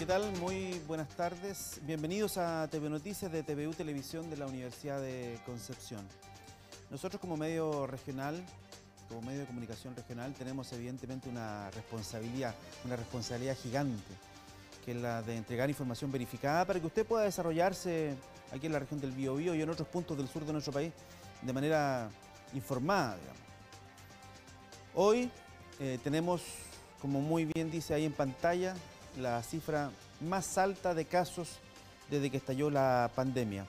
¿Qué tal? Muy buenas tardes. Bienvenidos a TV Noticias de TVU Televisión de la Universidad de Concepción. Nosotros como medio regional, como medio de comunicación regional, tenemos evidentemente una responsabilidad gigante, que es la de entregar información verificada para que usted pueda desarrollarse aquí en la región del Biobío y en otros puntos del sur de nuestro país de manera informada, digamos. Hoy tenemos, como muy bien dice ahí en pantalla, la cifra más alta de casos desde que estalló la pandemia.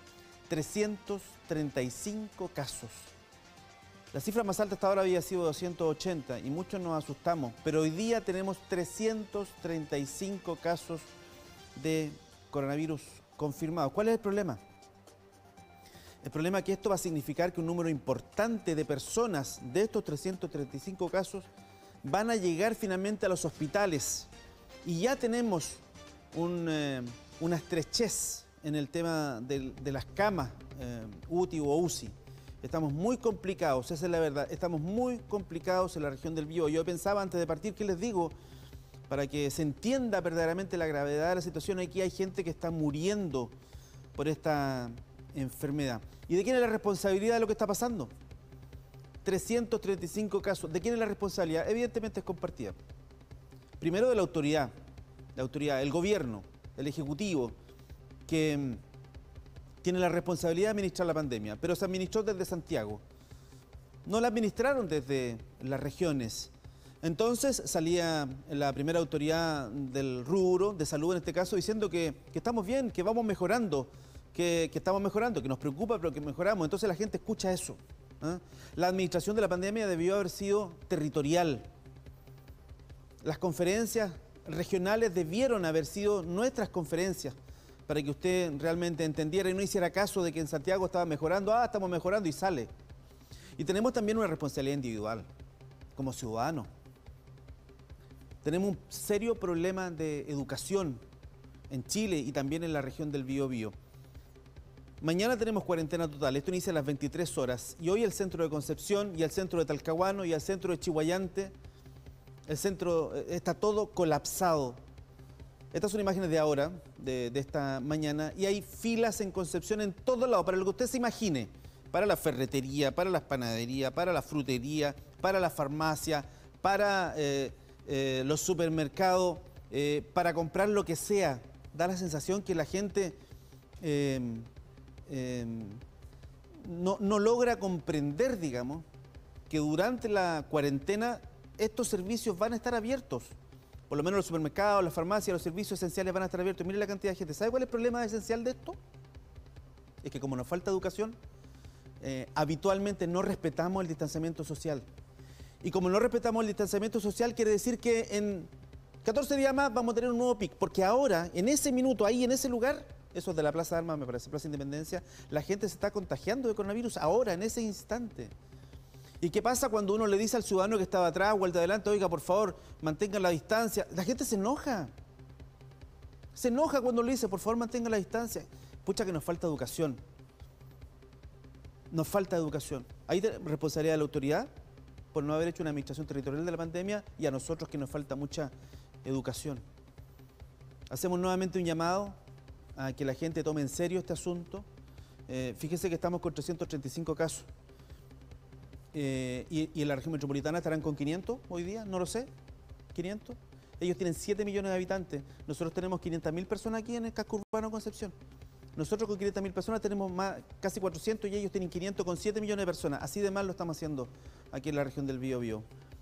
335 casos. La cifra más alta hasta ahora había sido 280 y muchos nos asustamos, pero hoy día tenemos 335 casos de coronavirus confirmados. ¿Cuál es el problema? El problema es que esto va a significar que un número importante de personas de estos 335 casos van a llegar finalmente a los hospitales. Y ya tenemos una estrechez en el tema de las camas UTI o UCI. Estamos muy complicados, esa es la verdad. Estamos muy complicados en la región del Biobío. Yo pensaba antes de partir, ¿qué les digo? Para que se entienda verdaderamente la gravedad de la situación. Aquí hay gente que está muriendo por esta enfermedad. ¿Y de quién es la responsabilidad de lo que está pasando? 335 casos. ¿De quién es la responsabilidad? Evidentemente es compartida. Primero de la autoridad, el gobierno, el ejecutivo, que tiene la responsabilidad de administrar la pandemia, pero se administró desde Santiago. No la administraron desde las regiones. Entonces salía la primera autoridad del rubro, de salud en este caso, diciendo que estamos bien, que vamos mejorando, que estamos mejorando, que nos preocupa, pero que mejoramos. Entonces la gente escucha eso. La administración de la pandemia debió haber sido territorial. Las conferencias regionales debieron haber sido nuestras conferencias para que usted realmente entendiera y no hiciera caso de que en Santiago estaba mejorando. Estamos mejorando y sale. Y tenemos también una responsabilidad individual, como ciudadanos. Tenemos un serio problema de educación en Chile y también en la región del Biobío. Mañana tenemos cuarentena total, esto inicia a las 23 horas. Y hoy el centro de Concepción y el centro de Talcahuano y el centro de Chihuayante, el centro está todo colapsado. Estas son imágenes de ahora, de esta mañana, y hay filas en Concepción en todos lados, para lo que usted se imagine, para la ferretería, para las panaderías, para la frutería, para la farmacia, para los supermercados, para comprar lo que sea. Da la sensación que la gente no logra comprender, digamos, que durante la cuarentena estos servicios van a estar abiertos. Por lo menos los supermercados, las farmacias, los servicios esenciales van a estar abiertos. Mire la cantidad de gente. ¿Sabe cuál es el problema esencial de esto? Es que como nos falta educación, habitualmente no respetamos el distanciamiento social. Y como no respetamos el distanciamiento social, quiere decir que en 14 días más vamos a tener un nuevo pic. Porque ahora, en ese minuto, ahí en ese lugar, eso es de la Plaza de Armas, me parece, Plaza Independencia, la gente se está contagiando de coronavirus ahora, en ese instante. ¿Y qué pasa cuando uno le dice al ciudadano que estaba atrás o al de adelante, oiga, por favor, mantengan la distancia? La gente se enoja. Se enoja cuando le dice, por favor, mantengan la distancia. Pucha que nos falta educación. Nos falta educación. Hay responsabilidad de la autoridad por no haber hecho una administración territorial de la pandemia y a nosotros que nos falta mucha educación. Hacemos nuevamente un llamado a que la gente tome en serio este asunto. Fíjese que estamos con 335 casos. Y en la región metropolitana estarán con 500 hoy día, no lo sé, 500. Ellos tienen 7 millones de habitantes, nosotros tenemos 500.000 personas aquí en el casco urbano de Concepción. Nosotros con 500.000 personas tenemos casi 400 y ellos tienen 500 con 7 millones de personas. Así de mal lo estamos haciendo aquí en la región del Biobío.